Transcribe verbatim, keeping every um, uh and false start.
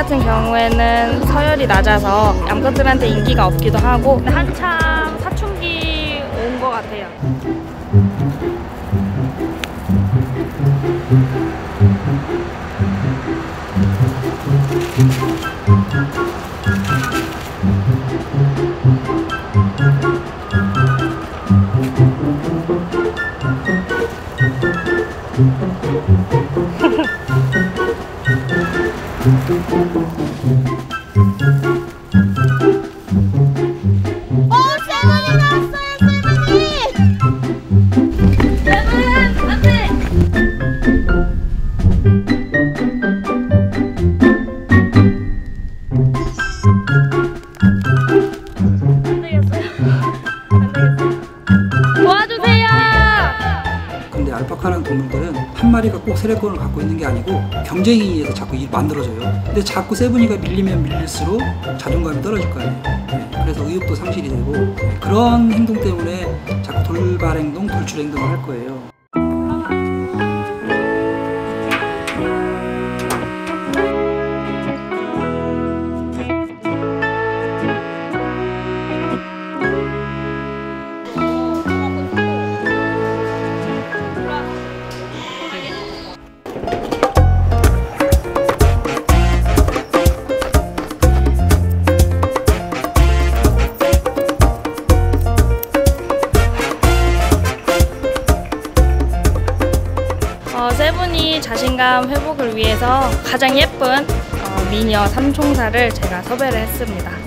같은 경우에는 서열이 낮아서 암컷들한테 인기가 없기도 하고 한참 사춘기 온 것 같아요. 어, 세븐이 나왔어요, 세븐이! 세븐, 안 돼! 안 되겠어요. 안 되겠어요. 도와주세요! 근데 알파카라는 동물들은 한 마리가 꼭 세례권을 갖고 있는 게 아니고 경쟁이에서 자꾸 일 만들어져요. 근데 자꾸 세븐이가 밀리면 밀릴수록 자존감이 떨어질 거 아니에요. 네, 그래서 의욕도 상실이 되고 네, 그런 행동 때문에 자꾸 돌발 행동, 돌출 행동을 할 거예요. 어, 세븐이 자신감 회복을 위해서 가장 예쁜 어, 미녀 삼총사를 제가 섭외를 했습니다.